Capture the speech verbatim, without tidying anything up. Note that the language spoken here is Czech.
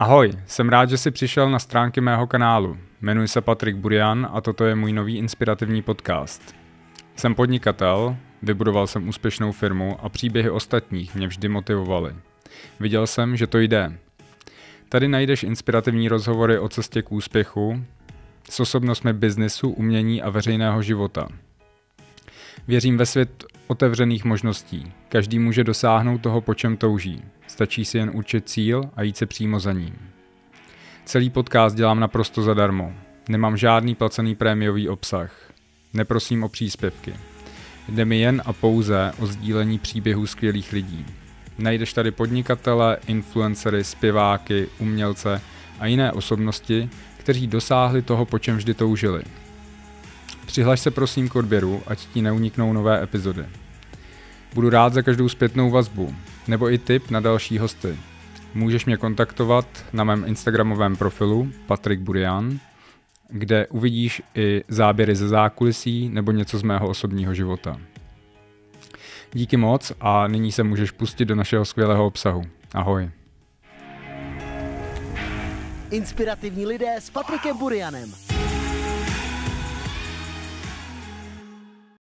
Ahoj, jsem rád, že jsi přišel na stránky mého kanálu. Jmenuji se Patrik Burian a toto je můj nový inspirativní podcast. Jsem podnikatel, vybudoval jsem úspěšnou firmu a příběhy ostatních mě vždy motivovaly. Viděl jsem, že to jde. Tady najdeš inspirativní rozhovory o cestě k úspěchu s osobnostmi biznesu, umění a veřejného života. Věřím ve svět otevřených možností. Každý může dosáhnout toho, po čem touží. Stačí si jen určit cíl a jít se přímo za ním. Celý podcast dělám naprosto zadarmo. Nemám žádný placený prémiový obsah. Neprosím o příspěvky. Jde mi jen a pouze o sdílení příběhů skvělých lidí. Najdeš tady podnikatele, influencery, zpěváky, umělce a jiné osobnosti, kteří dosáhli toho, po čem vždy toužili. Přihlaš se prosím k odběru, ať ti neuniknou nové epizody. Budu rád za každou zpětnou vazbu, nebo i tip na další hosty. Můžeš mě kontaktovat na mém instagramovém profilu Patrik Burian, kde uvidíš i záběry ze zákulisí nebo něco z mého osobního života. Díky moc a nyní se můžeš pustit do našeho skvělého obsahu. Ahoj. Inspirativní lidé s Patrikem Burianem.